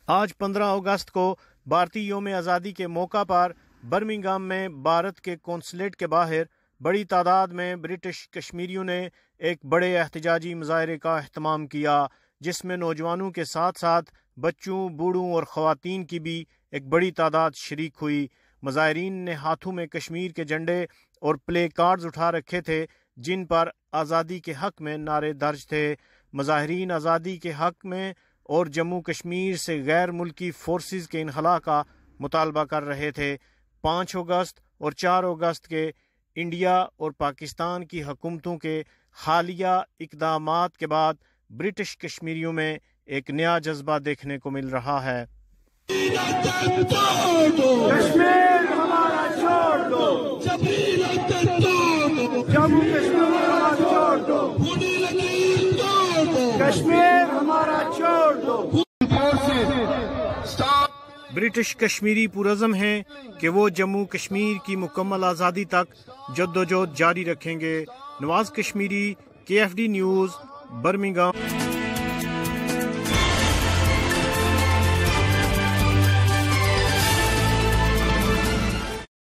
آج 15 اگست کو بھارتی یوم آزادی کے موقع پر برمنگھم میں بھارت کے قونصلیٹ کے باہر بڑی تعداد میں برٹش کشمیریوں نے ایک بڑے احتجاجی مظاہرے کا اہتمام کیا، جس میں نوجوانوں کے ساتھ ساتھ بچوں، بوڑھوں اور خواتین کی بھی ایک بڑی تعداد شریک ہوئی۔ مظاہرین نے ہاتھوں میں کشمیر کے جھنڈے اور پلے کارڈز اٹھا رکھے تھے جن پر آزادی کے حق میں نعرے درج تھے۔ مظاہرین آزادی کے حق میں اور جموں کشمیر سے غیر ملکی فورسز کے انخلاء کا مطالبہ کر رہے تھے۔ 5 اگست اور 4 اگست کے انڈیا اور پاکستان کی حکومتوں کے حالیہ اقدامات کے بعد برٹش کشمیریوں میں ایک نیا جذبہ دیکھنے کو مل رہا ہے۔ کشمیر ہمارا چھوڑ دو، جموں کشمیر ہمارا چھوڑ دو، کشمیر ہمارا چھوڑ دو۔ برٹش کشمیری پرعزم ہیں کہ وہ جموں کشمیر کی مکمل آزادی تک جدوجہد جاری رکھیں گے۔ Nawaz Kashmiri, KFD news, Birmingham.